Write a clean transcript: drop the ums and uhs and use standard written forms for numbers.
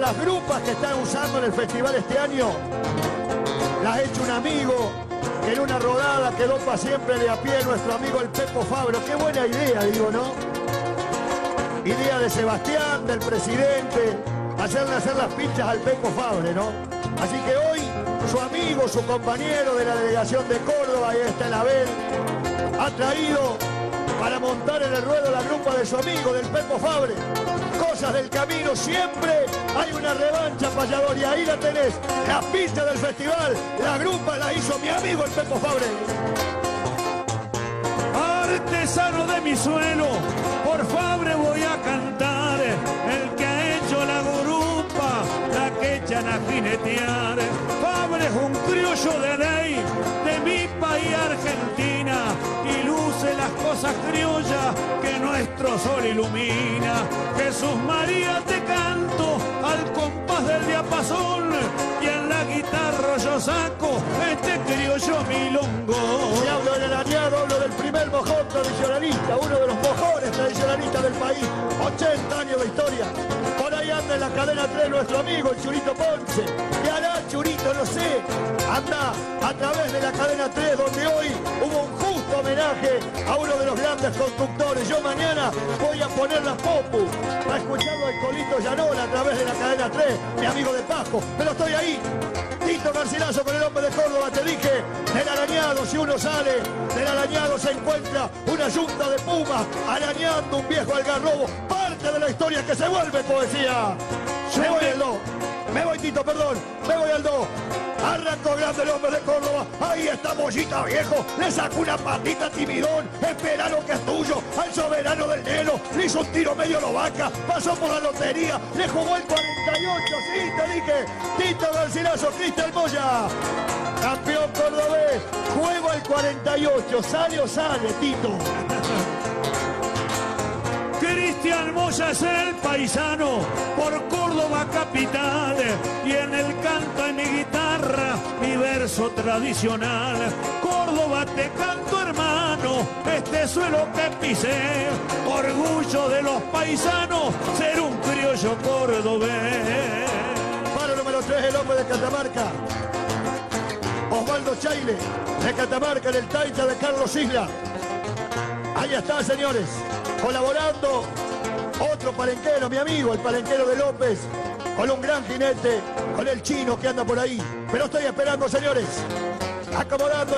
las grupas que están usando en el festival este año, las ha hecho un amigo que en una rodada quedó para siempre de a pie, nuestro amigo el Pepo Fabro. Qué buena idea, digo, ¿no? Idea de Sebastián, del presidente, hacerle hacer las pinchas al Pepo Fabre, ¿no? Así que hoy su amigo, su compañero de la delegación de Córdoba, ahí está el Abel, ha traído para montar en el ruedo la grupa de su amigo, del Pepo Fabre. Cosas del camino, siempre hay una revancha, payador, y ahí la tenés, la pista del festival, la grupa la hizo mi amigo el Pepo Fabre. Artesano de mi suelo, por Fabre voy a cantar, el que ha hecho la grupa, la que echan a jinetear. Fabre es un criollo de ley, de mi país Argentina, y luce las cosas criollas que nuestro sol ilumina. Jesús María te canto al compás del diapasón, y en la guitarra yo saco este criollo milongo. Si hablo del arañado, hablo del primer mojón tradicionalista, uno de los mojones tradicionalistas del país, 80 años de historia. Por ahí anda en la cadena 3 nuestro amigo, el Churito Ponce. ¿Qué hará Churito? No sé. Anda a través de la cadena 3, donde hoy hubo un justo homenaje a uno de los grandes conductores. Yo mañana voy a poner la popu a escucharlo al Colito Llanola a través de la cadena 3, mi amigo de Pajo. Pero estoy ahí. Tito Garcilaso con el hombre de Córdoba, te dije, del arañado, si uno sale del arañado se encuentra una yunta de pumas arañando un viejo algarrobo, parte de la historia que se vuelve poesía. Me voy al do, me voy Tito, perdón, me voy al do. Arrancó grande el hombre de Córdoba, ahí está Mollita viejo, le sacó una patita timidón, espera lo que es tuyo, al soberano del Nelo, le hizo un tiro medio lobaca, pasó por la lotería, le jugó el 48, sí, te dije, Tito Garcilaso, Cristian Moya, campeón cordobés, juego el 48, sale o sale, Tito. Cristian Moya es el paisano por Córdoba capital, y en el canto en mi guitarra mi verso tradicional. Córdoba te canto hermano, este suelo que pisé, orgullo de los paisanos ser un criollo cordobés. Paro número 3, el hombre de Catamarca, Osvaldo Chaile, de Catamarca, en el taita de Carlos Isla. Ahí está, señores, colaborando otro palenquero, mi amigo, el palenquero de López, con un gran jinete, con el chino que anda por ahí. Pero estoy esperando, señores, acomodando.